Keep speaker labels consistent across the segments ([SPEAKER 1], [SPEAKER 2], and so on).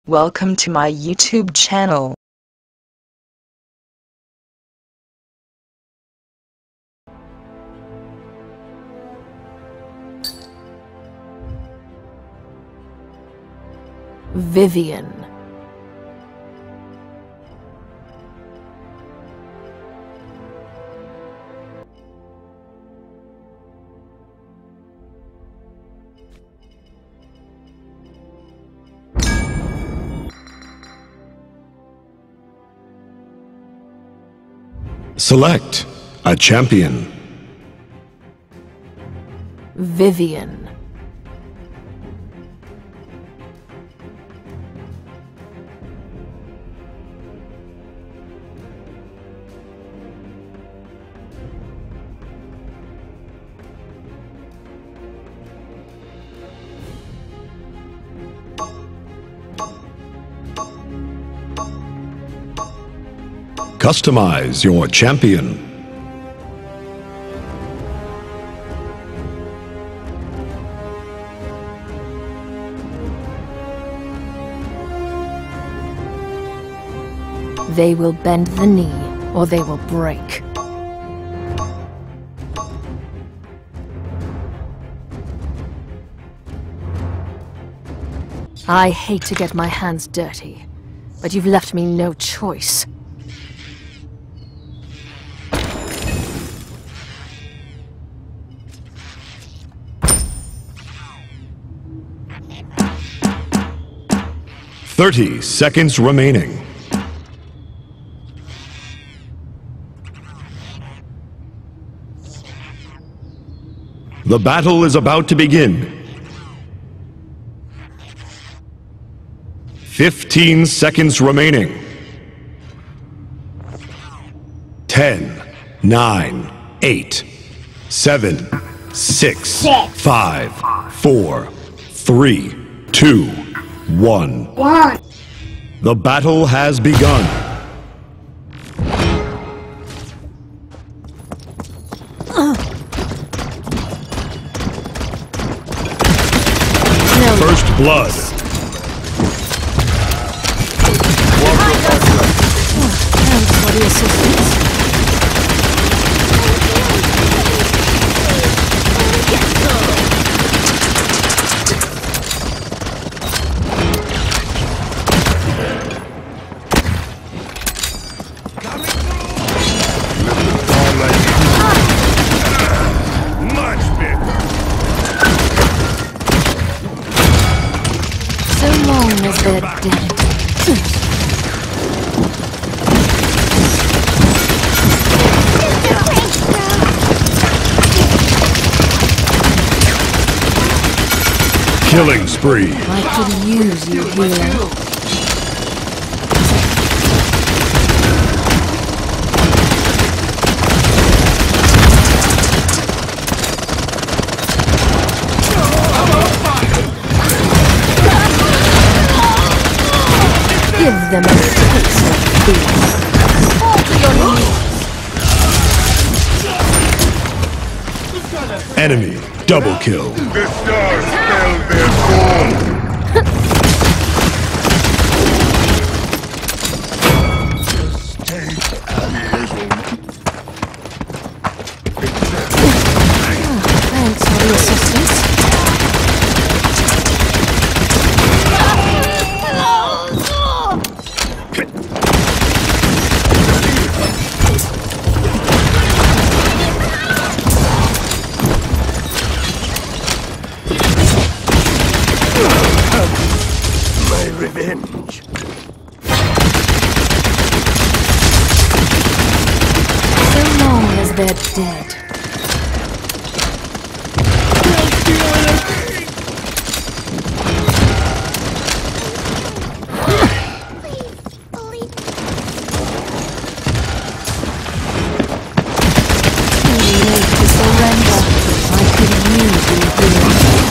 [SPEAKER 1] Welcome to my YouTube channel.
[SPEAKER 2] Vivian.
[SPEAKER 3] Select a champion.
[SPEAKER 2] Vivian.
[SPEAKER 3] Customize your champion.
[SPEAKER 2] They will bend the knee, or they will break. I hate to get my hands dirty, but you've left me no choice.
[SPEAKER 3] Thirty seconds remaining. The battle is about to begin. 15 seconds remaining. 10, 9, 8, 7, 6, 5, 4, 3, 2, 1. The battle has begun. First blood.
[SPEAKER 2] Thanks for the assistance. So long as they're dead.
[SPEAKER 3] Killing spree.
[SPEAKER 2] I could use you here. Give them a taste of peace. Fall to your knees.
[SPEAKER 3] Enemy double kill.
[SPEAKER 4] The stars spell their fall.
[SPEAKER 2] Thanks for the assistance.
[SPEAKER 4] My revenge.
[SPEAKER 2] So long as they're dead. Too late to surrender. I could use you here.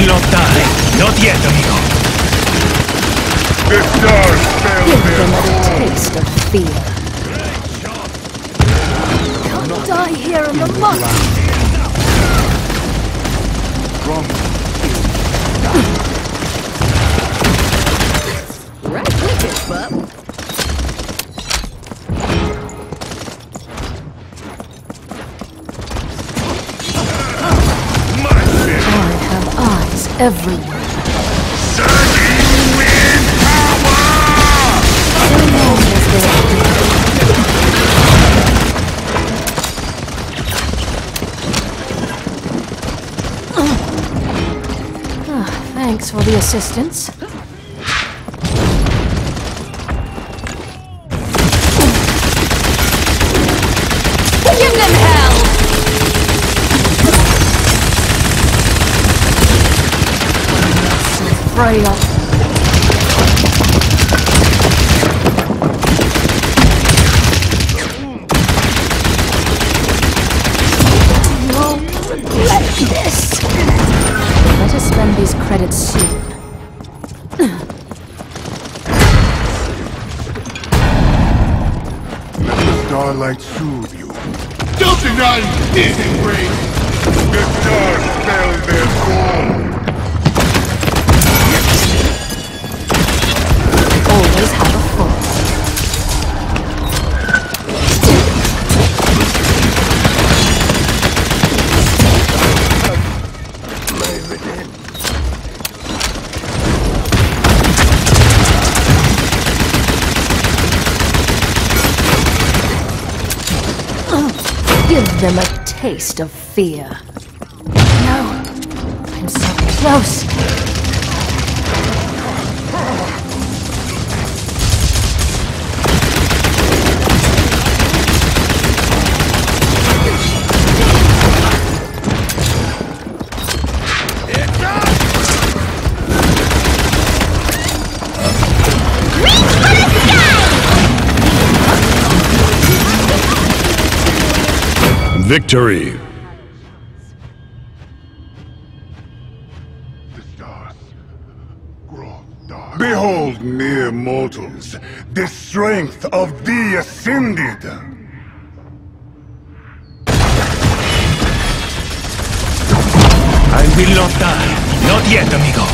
[SPEAKER 5] will not die. Not yet, amigo.
[SPEAKER 4] The stars spell
[SPEAKER 2] Give
[SPEAKER 4] their
[SPEAKER 2] them a
[SPEAKER 4] fall.
[SPEAKER 2] taste of fear. Can't die here in the mud. Right with it, bub. I have eyes everywhere.
[SPEAKER 4] Surging wind power!
[SPEAKER 2] So long as they're Thanks for the assistance. Give them hell! Freya. You'll regret this. Let us spend these credits soon.
[SPEAKER 4] Let the starlight soothe you. Don't deny this embrace! The stars spell their fall.
[SPEAKER 2] Always have a fall.
[SPEAKER 4] My revenge.
[SPEAKER 2] Give them a taste of fear. No, I'm so close.
[SPEAKER 3] Victory!
[SPEAKER 4] The stars grow dark. Behold, mere mortals, the strength of the Ascended!
[SPEAKER 5] I will not die. Not yet, amigo.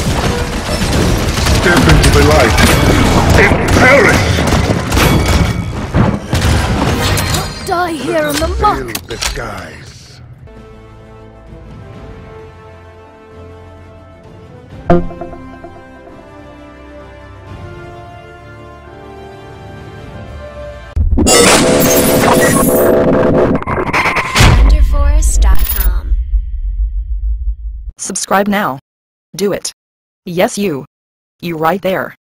[SPEAKER 4] Step into the light and perish!
[SPEAKER 2] Die here in the muck.
[SPEAKER 4] Veil the skies.
[SPEAKER 6] Wonderforest.com.
[SPEAKER 1] Subscribe now. Do it. Yes, you. You right there.